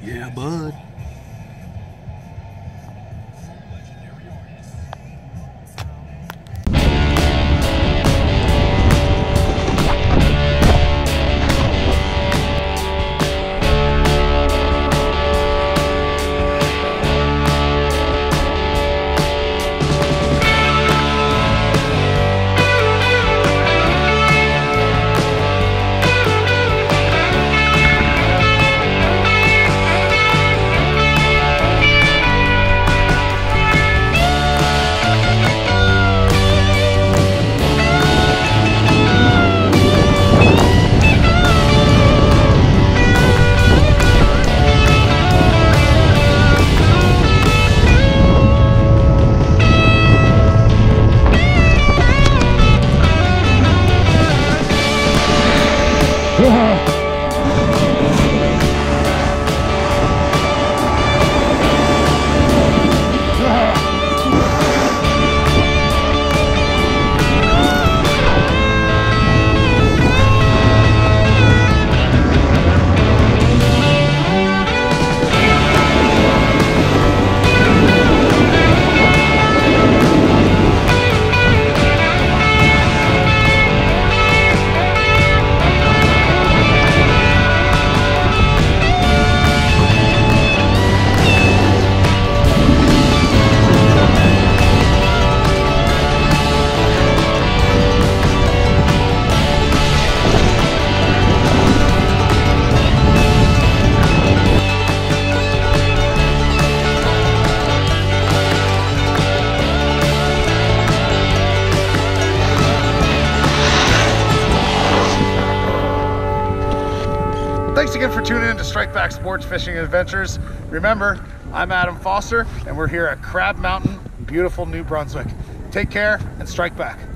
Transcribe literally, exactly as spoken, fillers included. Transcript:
Yeah, bud. Thanks again for tuning in to Strike Back Sports Fishing Adventures. Remember, I'm Adam Foster, and we're here at Crab Mountain, beautiful New Brunswick. Take care and strike back.